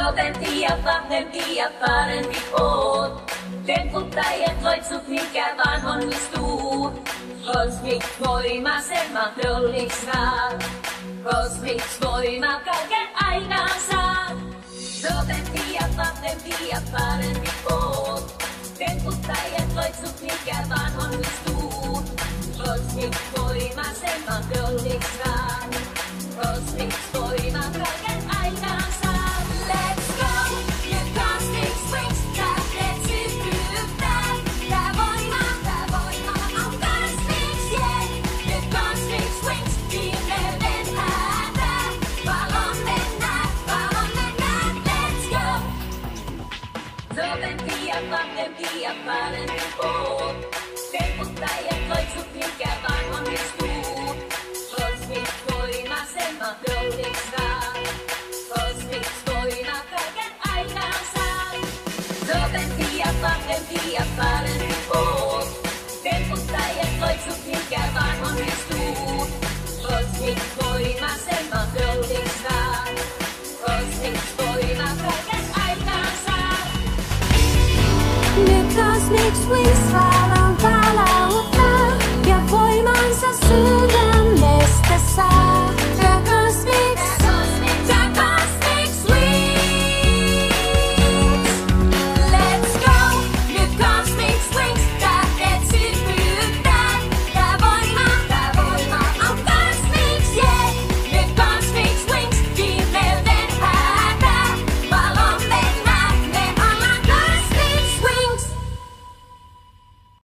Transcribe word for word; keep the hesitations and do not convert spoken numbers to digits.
Totempia vahvempia parempi oot. Temputtajat loitsut, mikä vaan onnistuu. Cosmic voima sen mahdollistaa. Cosmic voima kaiken aikaan saa. Totempia vahvempia parempi oot. Temputtajat loitsut, mikä vaan onnistuu. Cosmic voima sen mahdollistaa. Cosmic voima kaiken aikaan saa. Let's go! Nyt Cosmic Swings, tähdet sytyttää. Tää voima, tää voima on Cosmic, yeah! Nyt Cosmic Swings, pimeyden hätää. Valon mennään, valon mennään, let's go! Totempia, vahvempia, parempi